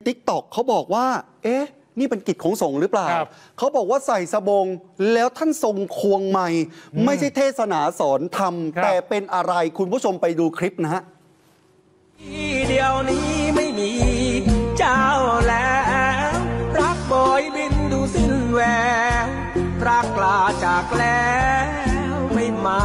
TikTok เขาบอกว่าเอ๊ะนี่เป็นกิจของสงฆ์หรือเปล่าเขาบอกว่าใส่สบงแล้วท่านทรงควงไมค์ไม่ใช่เทศนาสอนธรรมแต่เป็นอะไรคุณผู้ชมไปดูคลิปนะฮะเดี๋ยวนี้ไม่มีเจ้าแล้วรักบอยบินดูสิ้นแววรักลาจากแล้วไม่มา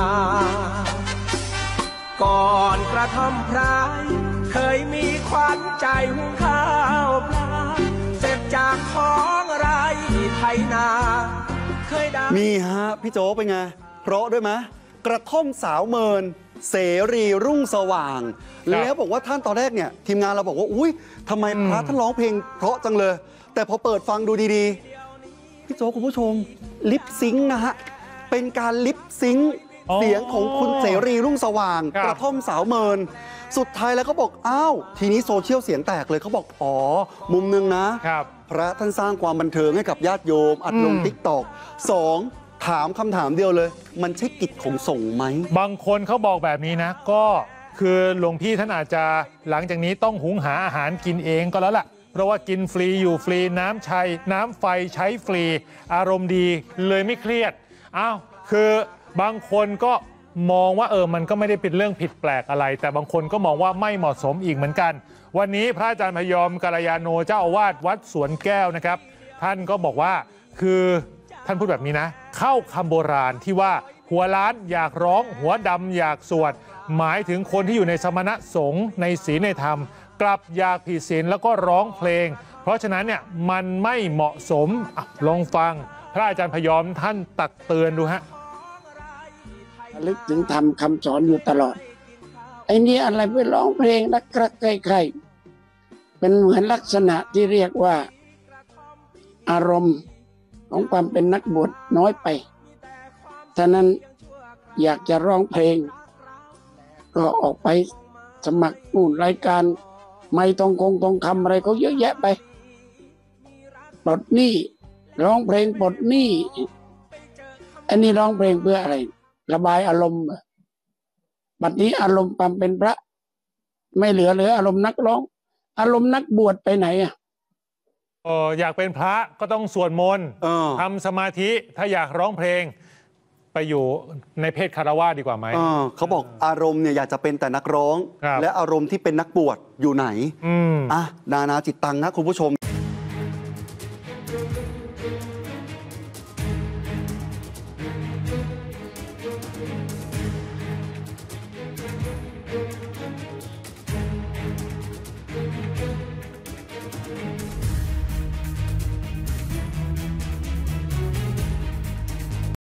ก่อนกระทำพรายเคยมีขวัญใจหุงข้าวปลาเสร็จจากท้องไร่ไถนาเคยได้มีฮะพี่โจ๊กเป็นไงเพราะด้วยไหมกระท่อมสาวเมินเสรีรุ่งสว่างแล้วบอกว่าท่านตอนแรกเนี่ยทีมงานเราบอกว่าอุ้ยทำไมพระท่านร้องเพลงเพราะจังเลยแต่พอเปิดฟังดูดีๆพี่โจ๊กคุณผู้ชมลิปซิงค์นะฮะเป็นการลิปซิงค์เสียงของคุณเสรีรุ่งสว่างกระท่อมสาวเมินสุดท้ายแล้วเขาบอกอ้าวทีนี้โซเชียลเสียงแตกเลยเขาบอกอ๋อมุมนึงนะพระท่านสร้างความบันเทิงให้กับญาติโยมอัดลงTikTok 2ถามคำถามเดียวเลยมันใช่กิจของสงฆ์ไหมบางคนเขาบอกแบบนี้นะก็คือหลวงพี่ท่านอาจจะหลังจากนี้ต้องหุงหาอาหารกินเองก็แล้วล่ะเพราะว่ากินฟรีอยู่ฟรีน้ำไฟใช้ฟรีอารมณ์ดีเลยไม่เครียดอ้าวคือบางคนก็มองว่ามันก็ไม่ได้เป็นเรื่องผิดแปลกอะไรแต่บางคนก็มองว่าไม่เหมาะสมอีกเหมือนกันวันนี้พระอาจารย์พยอมกัลยาโนเจ้าอาวาสวัดสวนแก้วนะครับท่านก็บอกว่าคือท่านพูดแบบนี้นะเข้าคำโบราณที่ว่าหัวล้านอยากร้องหัวดำอยากสวดหมายถึงคนที่อยู่ในสมณะสงฆ์ในศีลในธรรมกลับอยากผิดศีลแล้วก็ร้องเพลงเพราะฉะนั้นเนี่ยมันไม่เหมาะสมลองฟังพระอาจารย์พยอมท่านตักเตือนดูฮะลึกถึงธรรมคำสอนอยู่ตลอดไอ้นี่อะไรไปร้องเพลงรักใครเป็นเหมือนลักษณะที่เรียกว่าอารมณ์ของความเป็นนักบวชน้อยไปฉะนั้นอยากจะร้องเพลงก็ออกไปสมัครนู่นรายการไม่ต้องคำอะไรเขาเยอะแยะไปปลดหนี้ร้องเพลงปลดหนี้อันนี้ร้องเพลงเพื่ออะไรระบายอารมณ์บัดนี้อารมณ์ความเป็นพระไม่เหลืออารมณ์นักร้องอารมณ์นักบวชไปไหนอยากเป็นพระก็ต้องสวดมนต์ทำสมาธิถ้าอยากร้องเพลงไปอยู่ในเพศคารวะดีกว่าไหมเขาบอกอารมณ์เนี่ยอยากจะเป็นแต่นักร้องและอารมณ์ที่เป็นนักบวชอยู่ไหนนานาจิตตังนะคุณผู้ชม